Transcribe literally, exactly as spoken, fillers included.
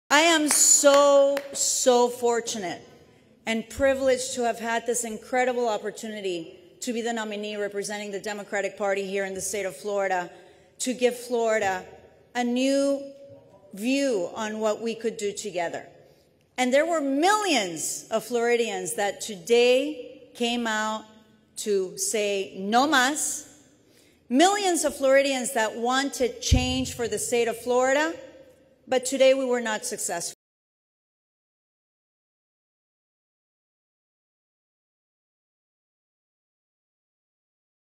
I am so, so fortunate and privileged to have had this incredible opportunity to be the nominee representing the Democratic Party here in the state of Florida, to give Florida a new view on what we could do together. And there were millions of Floridians that today came out to say no más. Millions of Floridians that wanted change for the state of Florida, but today we were not successful.